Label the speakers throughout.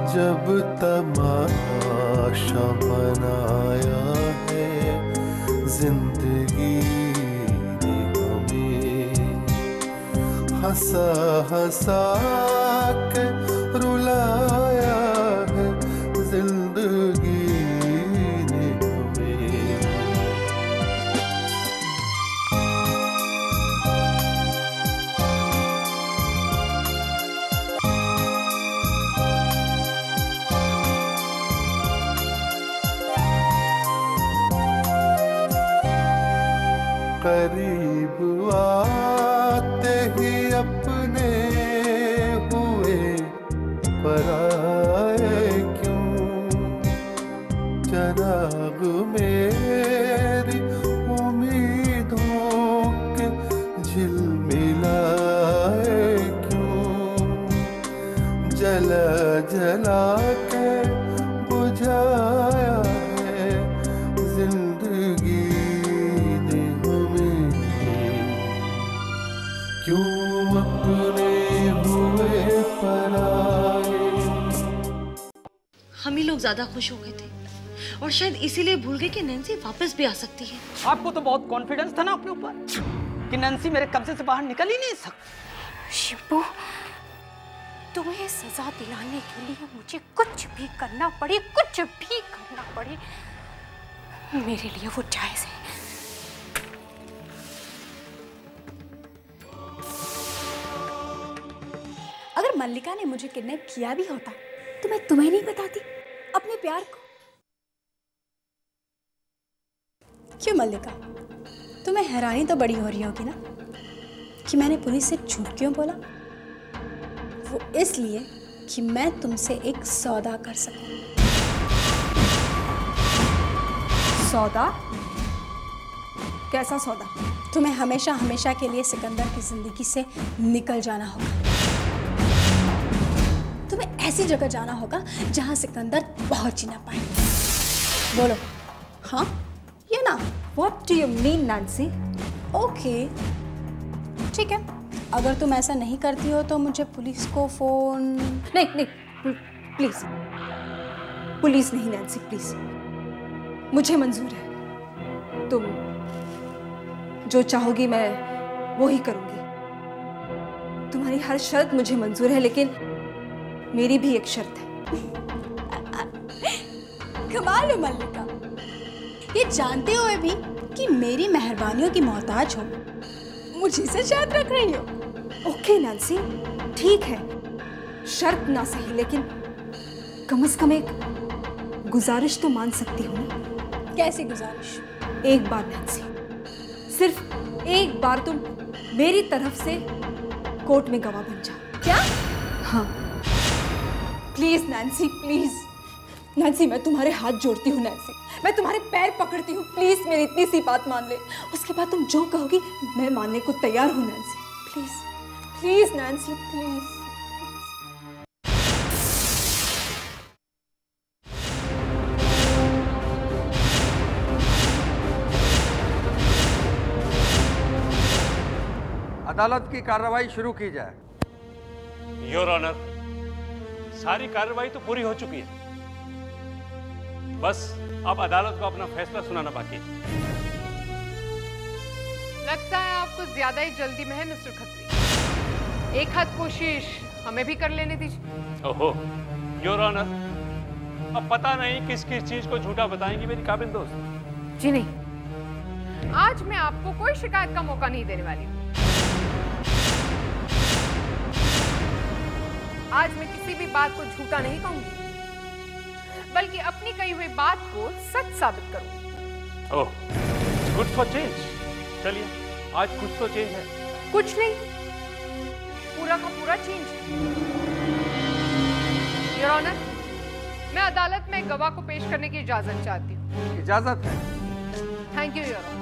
Speaker 1: जब तमाशा बनाया है जिंदगी ने हमें, हंसा हंसा के रुलाया है जिंदगी ने हमें। करीब आते ही अपने हुए पराए क्यों, चराग मेरी उम्मीदों के झिलमिलाए क्यों, जला जला के बुझाया है जिंदगी ने हमें। क्यों अपने हुए पराए।
Speaker 2: हम ही लोग ज्यादा खुश हो गए थे और शायद इसीलिए भूल गए कि नैन्सी वापस भी आ सकती है।
Speaker 3: आपको तो बहुत कॉन्फिडेंस था ना अपने ऊपर कि नैन्सी मेरे कब्जे से बाहर निकल ही नहीं सकती।
Speaker 4: शिबू, तुम्हें सजा दिलाने के लिए मुझे कुछ भी करना पड़े, कुछ भी करना पड़े, मेरे लिए वो जायज है। अगर मल्लिका ने मुझे किडनैप किया भी होता तो मैं तुम्हें नहीं बताती अपने प्यार को। क्यों मल्लिका, तुम्हें हैरानी तो बड़ी हो रही होगी ना कि मैंने पुलिस से झूठ क्यों बोला। वो इसलिए कि मैं तुमसे एक सौदा कर सकूं। सौदा? कैसा सौदा? तुम्हें हमेशा हमेशा के लिए सिकंदर की जिंदगी से निकल जाना होगा। तुम्हें ऐसी जगह जाना होगा जहां सिकंदर पहुंच ही ना पाए। बोलो हाँ या ना? What do you mean, Nancy? Okay, ठीक है। अगर तुम ऐसा नहीं करती हो तो मुझे पुलिस को फोन। नहीं नहीं, प्लीज पुलिस नहीं नैन्सी, प्लीज। मुझे मंजूर है, तुम जो चाहोगी मैं वो ही करूंगी। तुम्हारी हर शर्त मुझे मंजूर है, लेकिन मेरी भी एक शर्त है। कमाल हो मल्लिका, ये जानते हुए भी कि मेरी मेहरबानियों की मोहताज हो मुझे से शर्त रख रही हो। ओके नैन्सी, ठीक है, शर्त ना सही, लेकिन कम से कम एक गुजारिश तो मान सकती हो ना। कैसी गुजारिश? एक बार नैन्सी, सिर्फ एक बार तुम मेरी तरफ से कोर्ट में गवाह बन जाओ। क्या? हाँ प्लीज नैन्सी, प्लीज। नैन्सी मैं तुम्हारे हाथ जोड़ती हूँ नैन्सी, मैं तुम्हारे पैर पकड़ती हूँ, प्लीज मेरी इतनी सी बात मान ले। उसके बाद तुम जो कहोगी मैं मानने को तैयार हूँ Nancy. Please please Nancy, please.
Speaker 5: अदालत की कार्रवाई शुरू की जाए।
Speaker 6: योर ऑनर, सारी कार्रवाई तो पूरी हो चुकी है, बस अब अदालत को अपना फैसला सुनाना बाकी है।
Speaker 7: लगता है आपको ज्यादा ही जल्दी में है मिस्टर खत्री। एक हाथ कोशिश हमें भी कर लेने दीजिए।
Speaker 6: ओहो योर ऑनर, अब पता नहीं किस किस चीज को झूठा बताएंगी मेरी काबिल दोस्त।
Speaker 7: जी नहीं, आज मैं आपको कोई शिकायत का मौका नहीं देने वाली हूँ। आज मैं किसी भी बात को झूठा नहीं कहूंगी, बल्कि अपनी कही हुई बात को सच साबित करूंगी।
Speaker 6: Oh, good for change. चलिए आज कुछ तो चेंज है।
Speaker 7: कुछ नहीं, पूरा का पूरा चेंज। योर ऑनर, मैं अदालत में गवाह को पेश करने की इजाजत चाहती हूँ।
Speaker 5: इजाजत है।
Speaker 7: Thank you your honour.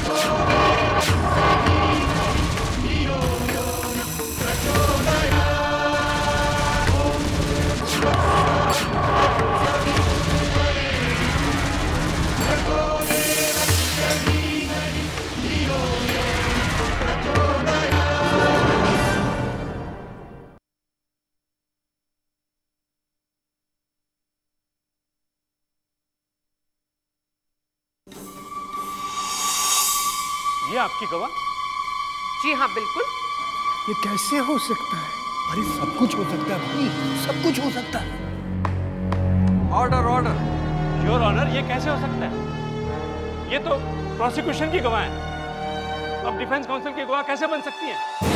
Speaker 6: ये आपकी गवाह?
Speaker 7: जी हाँ बिल्कुल।
Speaker 1: ये कैसे हो सकता है? अरे सब कुछ हो सकता है भाई, सब कुछ हो सकता है।
Speaker 5: Order order.
Speaker 6: योर ऑनर, ये कैसे हो सकता है? ये तो प्रोसिक्यूशन की गवाह है। अब डिफेंस काउंसिल की गवाह कैसे बन सकती है?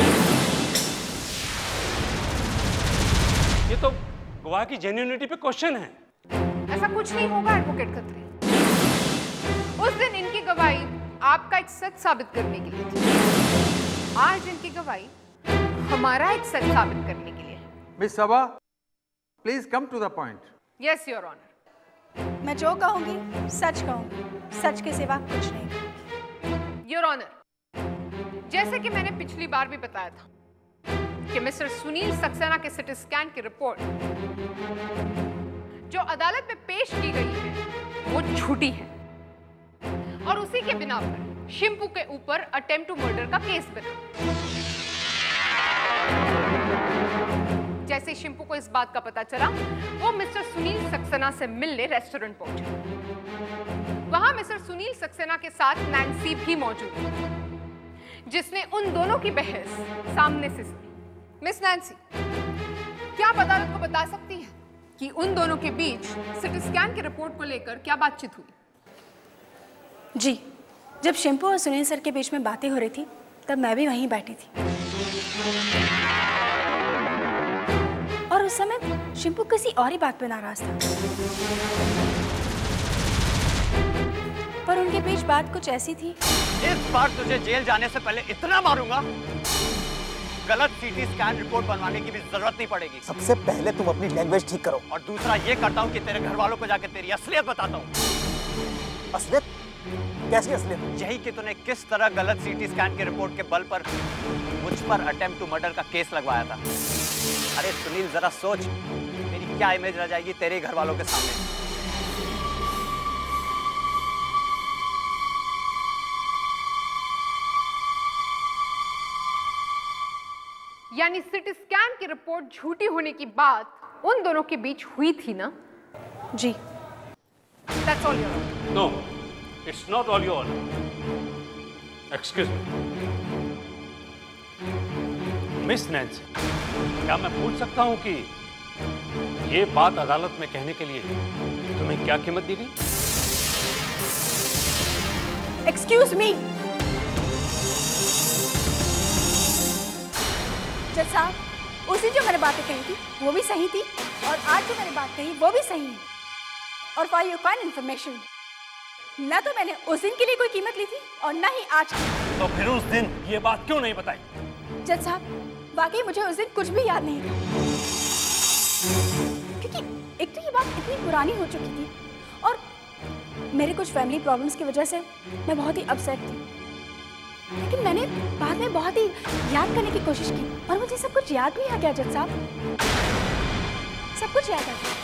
Speaker 6: ये तो गवाह की जेन्युइनिटी पे क्वेश्चन है।
Speaker 7: ऐसा कुछ नहीं होगा एडवोकेट खत्री। उस दिन इनकी गवाही आपका एक सच साबित करने के लिए थी। आज इनकी गवाही हमारा एक सच साबित करने के लिए।
Speaker 5: Miss Saba, please come to the point.
Speaker 7: Yes your honour.
Speaker 4: मैं जो कहूंगी सच कहूंगी, सच के सिवा कुछ नहीं।
Speaker 7: योर ऑनर, जैसे कि मैंने पिछली बार भी बताया था कि मिस्टर सुनील सक्सेना के सिटी स्कैन की रिपोर्ट जो अदालत में पेश की गई है वो झूठी है और उसी के बिना पर शिंपू के ऊपर अटेम्प्ट टू मर्डर का केस बना। जैसे ही शिंपू को इस बात का पता चला, वो मिस्टर सुनील सक्सेना से मिलने रेस्टोरेंट पहुंचा। वहां मिस्टर सुनील सक्सेना के साथ नैन्सी भी मौजूद थी, जिसने उन दोनों की बहस सामने से सुनी। मिस नैन्सी, क्या आप अदालत को बता सकती हैं कि उन दोनों के बीच सिटी स्कैन की रिपोर्ट को लेकर क्या बातचीत हुई?
Speaker 4: जी, जब शिंपू और सुनील सर के बीच में बातें हो रही थी तब मैं भी वहीं बैठी थी और उस समय शिंपू किसी और ही बात पे नाराज था, पर उनके बीच बात कुछ ऐसी थी।
Speaker 3: इस बार तुझे जेल जाने से पहले इतना मारूंगा, गलत सीटी स्कैन रिपोर्ट बनवाने की भी जरूरत नहीं पड़ेगी।
Speaker 8: सबसे पहले तुम अपनी लैंग्वेज ठीक करो।
Speaker 3: और दूसरा ये करता हूँ कि तेरे घर वालों को जाके तेरी असलियत बताता हूँ।
Speaker 8: असलियत? कैसी असलियत?
Speaker 3: यही कि तूने किस तरह गलत सीटी स्कैन की रिपोर्ट के बल पर मुझ पर अटेम्प्ट टू मर्डर का केस लगवाया था। अरे सुनील, जरा सोच, मेरी क्या इमेज रह जाएगी तेरे घर वालों के सामने।
Speaker 7: यानी सिटी स्कैन की रिपोर्ट झूठी होने की बात उन दोनों के बीच हुई थी ना?
Speaker 4: जी।
Speaker 7: That's all your honor.
Speaker 6: No, it's not all your honor. Excuse me. Miss Nancy, क्या मैं पूछ सकता हूं कि ये बात अदालत में कहने के लिए तुम्हें क्या कीमत दी गई?
Speaker 4: Excuse me. जज साहब, उसी जो मैंने बातें कही थी वो भी सही थी और आज जो मैंने बात कही वो भी सही है। और फॉर योर काइंड इन्फॉर्मेशन, ना तो मैंने उस दिन के लिए कोई कीमत ली थी और ना ही आज की।
Speaker 6: तो फिर उस दिन ये बात क्यों नहीं बताई?
Speaker 4: जज साहब, वाकई मुझे उस दिन कुछ भी याद नहीं था, क्योंकि एक तो ये बात इतनी पुरानी हो चुकी थी और मेरे कुछ फैमिली प्रॉब्लम्स की वजह से मैं बहुत ही अपसेट थी। लेकिन मैंने बाद में बहुत ही याद करने की कोशिश की और मुझे सब कुछ याद भी आ गया। जज साहब, सब कुछ याद आ गया।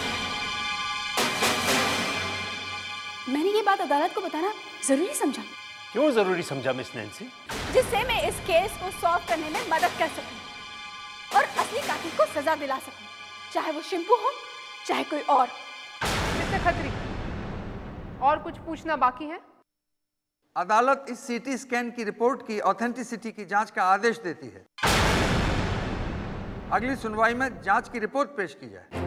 Speaker 4: मैंने ये बात अदालत को बताना जरूरी समझा।
Speaker 6: क्यों जरूरी समझा मिस नैन्सी?
Speaker 4: जिससे मैं इस केस को सॉल्व करने में मदद कर सकूं और असली कातिल को सजा दिला सकूं, चाहे वो शिंपू हो चाहे कोई और।
Speaker 7: मिस्टर खत्री, और कुछ पूछना बाकी है?
Speaker 5: अदालत इस सीटी स्कैन की रिपोर्ट की ऑथेंटिसिटी की जांच का आदेश देती है। अगली सुनवाई में जांच की रिपोर्ट पेश की जाए।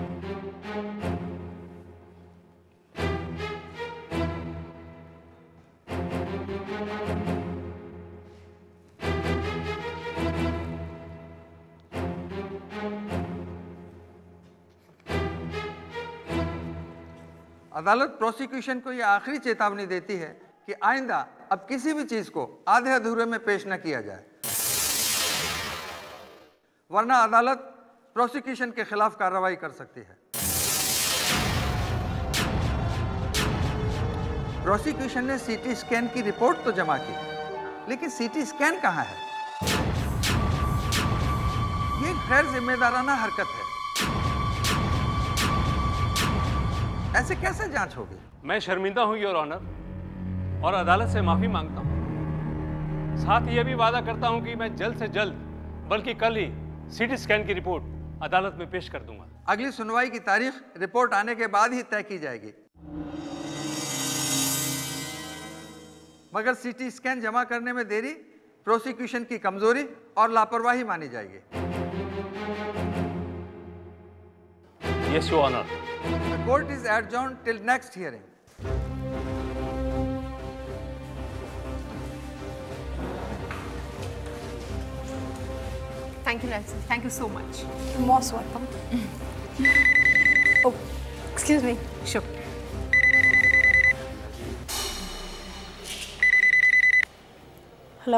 Speaker 5: अदालत प्रोसिक्यूशन को यह आखिरी चेतावनी देती है कि आइंदा अब किसी भी चीज को आधे अधूरे में पेश न किया जाए, वरना अदालत प्रोसिक्यूशन के खिलाफ कार्रवाई कर सकती है। प्रोसिक्यूशन ने सीटी स्कैन की रिपोर्ट तो जमा की, लेकिन सीटी स्कैन कहाँ है? ये गैर जिम्मेदाराना हरकत है। ऐसे कैसे जांच होगी?
Speaker 6: मैं शर्मिंदा हूं योर ऑनर, और अदालत से माफी मांगता हूं। साथ ही यह भी वादा करता हूं कि मैं जल्द से जल्द, बल्कि कल ही सीटी स्कैन की रिपोर्ट अदालत में पेश कर दूंगा।
Speaker 5: अगली सुनवाई की तारीख रिपोर्ट आने के बाद ही तय की जाएगी, मगर सीटी स्कैन जमा करने में देरी प्रोसिक्यूशन की कमजोरी और लापरवाही मानी जाएगी।
Speaker 6: Yes your honour.
Speaker 5: The court is adjourned till next hearing.
Speaker 7: Thank you, Nancy. Thank you so much.
Speaker 4: You're most welcome. Oh, excuse me.
Speaker 7: Sure.
Speaker 4: Hello,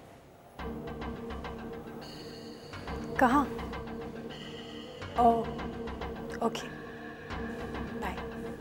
Speaker 4: कहाँ? Oh, okay, bye.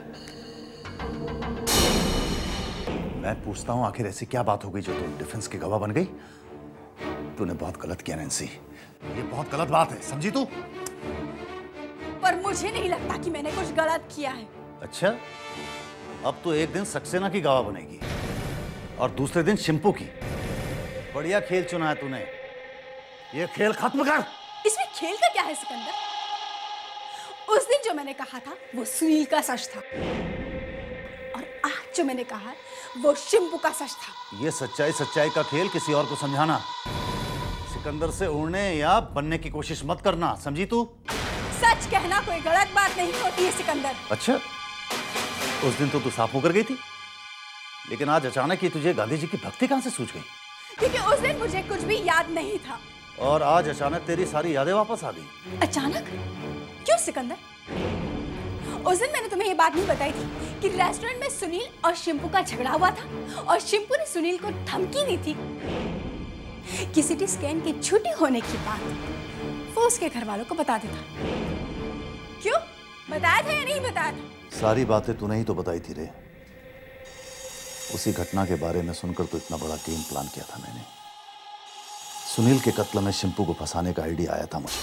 Speaker 9: मैं पूछता हूँ, आखिर ऐसी क्या बात हो गई जो तुम डिफेंस की गवाह बन गई? तूने बहुत गलत किया नैन्सी, ये बहुत गलत बात है, समझी तू?
Speaker 4: पर मुझे नहीं लगता कि मैंने कुछ गलत किया है।
Speaker 9: अच्छा, अब तो एक दिन सक्सेना की गवाह बनेगी और दूसरे दिन शिंपू की। बढ़िया खेल चुना है तूने, ये खेल खत्म कर।
Speaker 4: इसमें खेल का क्या है सिकंदर? उस दिन जो मैंने कहा था वो सुनील का सच था, और आज जो मैंने कहा वो शिंपू का सच था।
Speaker 9: ये सच्चाई का खेल किसी और को समझाना, सिकंदर से उड़ने या बनने की कोशिश मत करना, समझी तू?
Speaker 4: सच कहना कोई गलत बात नहीं होती है सिकंदर।
Speaker 9: अच्छा, उस दिन तो तू साफ मुकर गई थी, लेकिन आज अचानक ही तुझे गांधी जी की भक्ति कहां से सूझ गई?
Speaker 4: क्योंकि उस दिन मुझे कुछ भी याद नहीं था,
Speaker 9: और आज अचानक तेरी सारी यादें वापस आ गई।
Speaker 4: अचानक? क्यों सिकंदर? उस दिन मैंने तुम्हें ये बात नहीं बताई थी कि रेस्टोरेंट में सुनील और शिंपू का झगड़ा हुआ था, और शिंपू ने सुनील को धमकी दी थी कि सीटी स्कैन की छुट्टी होने की बात वो उसके घर वालों को बता देता। क्यों बताया था या नहीं बताया था?
Speaker 9: सारी बातें तूने ही तो बताई थी रे। उसी घटना के बारे में सुनकर तो इतना बड़ा गेम प्लान किया था मैंने। सुनील के कत्ल में शिंपू को फंसाने का आइडिया आया था मुझे।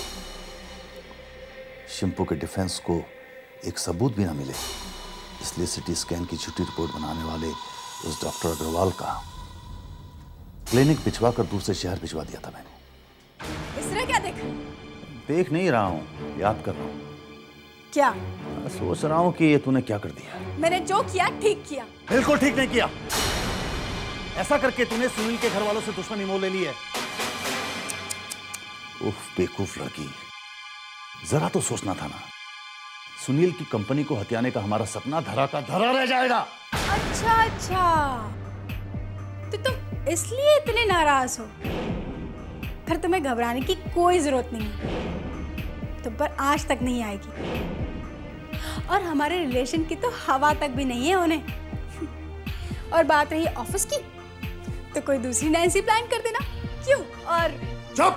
Speaker 9: शिंपू के डिफेंस को एक सबूत भी ना मिले, इसलिए सीटी स्कैन की झूठी रिपोर्ट बनाने वाले उस डॉक्टर अग्रवाल का क्लिनिक भिजवा कर दूसरे शहर भिजवा दिया था मैंने।
Speaker 4: इसने क्या देखा?
Speaker 9: देख नहीं रहा हूँ, याद कर रहा हूँ।
Speaker 4: क्या?
Speaker 9: सोच रहा हूँ कि ये तूने क्या कर दिया।
Speaker 4: मैंने जो किया ठीक किया।
Speaker 9: बिल्कुल ठीक नहीं किया। ऐसा करके तूने सुनील के घर वालों से दुश्मनी मोल ले ली है। उफ, बेवकूफ लड़की, जरा तो सोचना था ना। सुनील की कंपनी को हथियाने का हमारा सपना धरा का धरा रह जाएगा।
Speaker 4: अच्छा, तो तुम इसलिए इतने नाराज हो? फिर तुम्हें घबराने की कोई जरूरत नहीं, तुम पर आज तक नहीं आएगी, और हमारे रिलेशन की तो हवा तक भी नहीं है होने। और बात रही ऑफिस की, तो कोई दूसरी नैन्सी प्लान कर देना। क्यों? और
Speaker 9: चुप!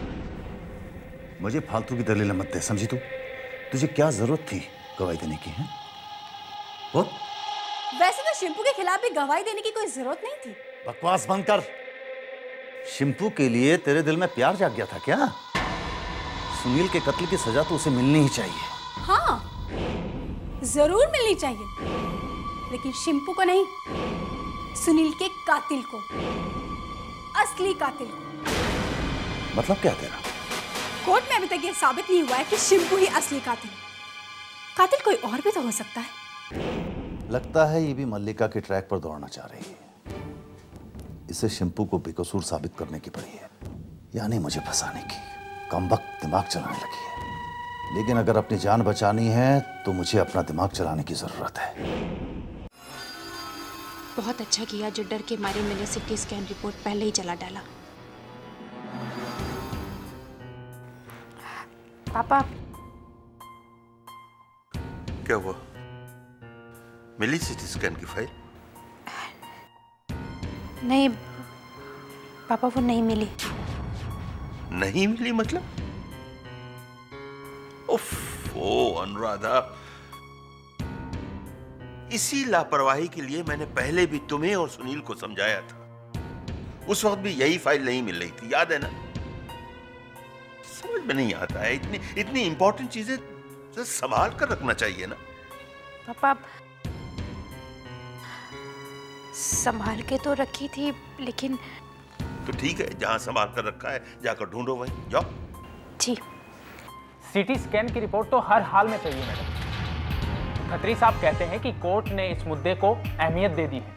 Speaker 9: मुझे फालतू की दलीलें मत दे, समझी तू? तुझे क्या जरूरत थी गवाही देने की? है वो?
Speaker 4: वैसे तो शिंपू के खिलाफ भी गवाही देने की कोई जरूरत नहीं थी।
Speaker 9: बकवास बंद कर। शिंपू के लिए तेरे दिल में प्यार जाग गया था क्या? सुनील के कत्ल की सजा तो उसे मिलनी ही चाहिए।
Speaker 4: हाँ, जरूर मिलनी चाहिए, लेकिन शिंपू को नहीं, सुनील के कातिल को, असली कातिल को।
Speaker 9: मतलब क्या तेरा?
Speaker 4: कोर्ट में अभी तक ये साबित नहीं हुआ है कि शिंपू ही असली कातिल। कातिल कोई और भी तो हो सकता है।
Speaker 9: लगता है ये भी मल्लिका के ट्रैक पर दौड़ना चाह रही है। इसे शिंपू को बेकसूर साबित करने की पड़ी है, यानी मुझे फंसाने की। कमबख्त दिमाग चलाने लगी है। लेकिन अगर अपनी जान बचानी है तो मुझे अपना दिमाग चलाने की जरूरत है।
Speaker 10: बहुत अच्छा किया जो डर के मारे मैंने सीटी स्कैन रिपोर्ट पहले ही चला डाला। पापा,
Speaker 11: क्या हुआ? मिली सीटी स्कैन की फाइल?
Speaker 10: नहीं पापा, वो नहीं मिली।
Speaker 11: नहीं मिली मतलब? उफ, ओ अनुराधा, इसी लापरवाही के लिए मैंने पहले भी तुम्हें और सुनील को समझाया था। उस वक्त भी यही फाइल नहीं मिल रही थी, याद है ना? समझ में नहीं आता है, इतनी इंपॉर्टेंट चीजें संभाल कर रखना चाहिए ना।
Speaker 10: पापा संभाल के तो रखी थी, लेकिन
Speaker 11: तो ठीक है, जहां संभाल कर रखा है जाकर ढूंढो, वहीं जाओ।
Speaker 10: जी।
Speaker 12: सीटी स्कैन की रिपोर्ट तो हर हाल में चाहिए मैडम। खत्री साहब कहते हैं कि कोर्ट ने इस मुद्दे को अहमियत दे दी है।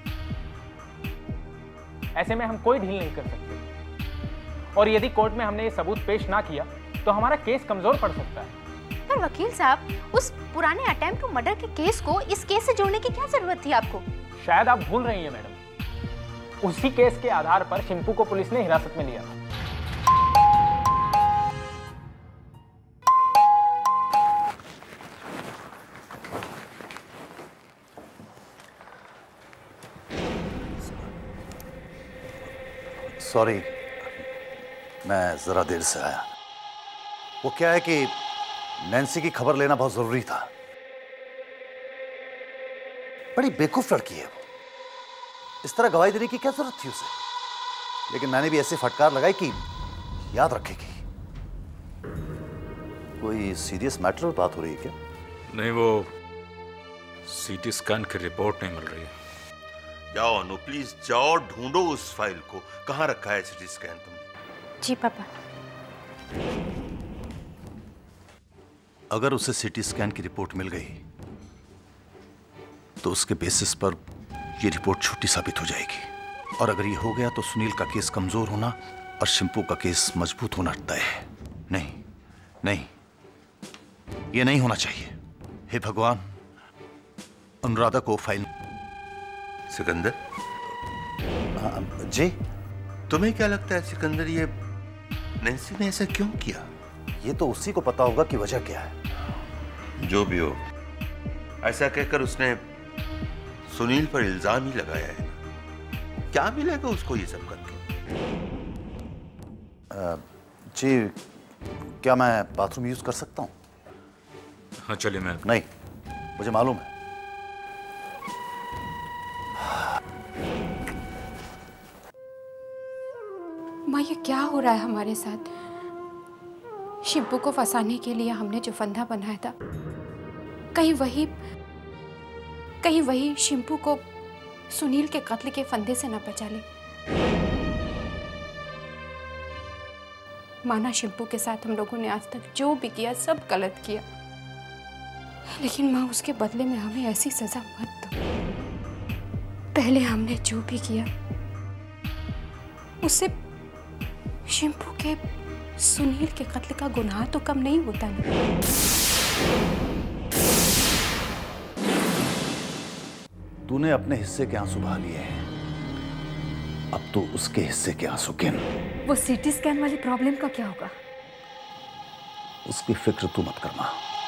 Speaker 12: ऐसे में हम कोई ढील नहीं कर सकते, और यदि कोर्ट में हमने ये सबूत पेश ना किया तो हमारा केस कमजोर पड़ सकता है।
Speaker 10: पर वकील साहब, उस पुराने अटेम्प्ट टू मर्डर के केस को इस केस से जोड़ने की क्या जरूरत थी आपको?
Speaker 12: शायद आप भूल रही हैं मैडम, उसी केस के आधार पर शिंपू को पुलिस ने हिरासत में लिया था।
Speaker 9: सॉरी, मैं जरा देर से आया। वो क्या है कि नैन्सी की खबर लेना बहुत जरूरी था। बड़ी बेवकूफ लड़की है वो, इस तरह गवाही देने की क्या जरूरत थी उसे? लेकिन मैंने भी ऐसी फटकार लगाई कि याद रखेगी। कोई सीरियस मैटर पर बात हो रही है क्या?
Speaker 13: नहीं, वो सीटी स्कैन की रिपोर्ट नहीं मिल रही है।
Speaker 11: जाओ अनु, प्लीज जाओ, ढूंढो उस फाइल को। कहाँ रखा है सीटी स्कैन तुमने?
Speaker 10: जी पापा।
Speaker 9: अगर उसे सीटी स्कैन की रिपोर्ट मिल गई तो उसके बेसिस पर यह रिपोर्ट झूठी साबित हो जाएगी, और अगर ये हो गया तो सुनील का केस कमजोर होना और शिंपू का केस मजबूत होना तय है। नहीं नहीं, ये नहीं होना चाहिए। हे भगवान, अनुराधा को फाइल।
Speaker 11: सिकंदर
Speaker 9: जी,
Speaker 11: तुम्हें क्या लगता है सिकंदर, ये नैन्सी ने ऐसा क्यों किया?
Speaker 9: ये तो उसी को पता होगा कि वजह क्या है।
Speaker 11: जो भी हो, ऐसा कहकर उसने सुनील पर इल्जाम ही लगाया है। क्या मिलेगा उसको ये सब करके?
Speaker 9: जी, क्या मैं बाथरूम यूज कर सकता हूँ?
Speaker 13: हाँ चलिए। मैं
Speaker 9: नहीं, मुझे मालूम है।
Speaker 10: माँ, ये क्या हो रहा है हमारे साथ? शिंपू को फंसाने के लिए हमने जो फंदा बनाया था, कहीं वही शिंपू को सुनील के कत्ल के फंदे से न बचा ले। माना शिंपू के साथ हम लोगों ने आज तक जो भी किया सब गलत किया, लेकिन माँ उसके बदले में हमें ऐसी सजा मत दो। पहले हमने जो भी किया उससे शिंपू के सुनील के कत्ल का गुनाह तो कम नहीं होता ना।
Speaker 9: तूने अपने हिस्से के आंसू बहा लिए हैं, अब तो उसके हिस्से के आंसू गिन।
Speaker 14: वो सीटी स्कैन वाली प्रॉब्लम का क्या होगा?
Speaker 9: उसकी फिक्र तू मत करना।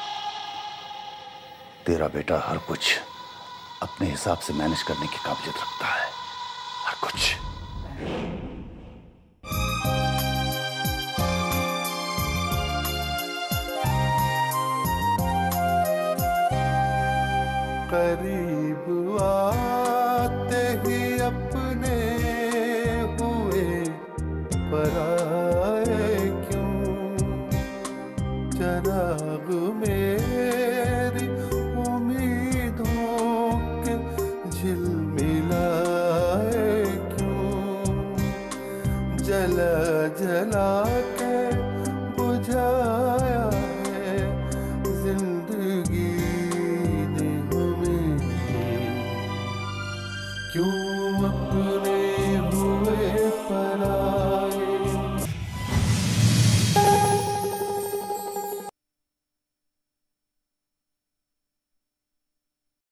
Speaker 9: तेरा बेटा हर कुछ अपने हिसाब से मैनेज करने की काबिलियत रखता है, हर कुछ।
Speaker 15: करीब आते ही अपने हुए पराए।